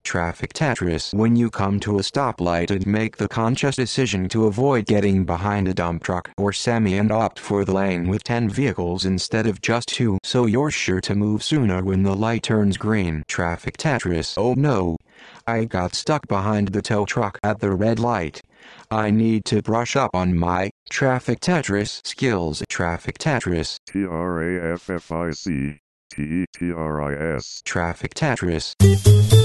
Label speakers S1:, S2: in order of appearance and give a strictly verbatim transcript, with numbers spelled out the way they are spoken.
S1: Traffic Tetris. When you come to a stoplight and make the conscious decision to avoid getting behind a dump truck or semi and opt for the lane with ten vehicles instead of just two, so you're sure to move sooner when the light turns green. Traffic Tetris. Oh no! I got stuck behind the tow truck at the red light. I need to brush up on my Traffic Tetris skills. Traffic Tetris.
S2: T R A F F I C T E T R I S.
S1: Traffic Tetris.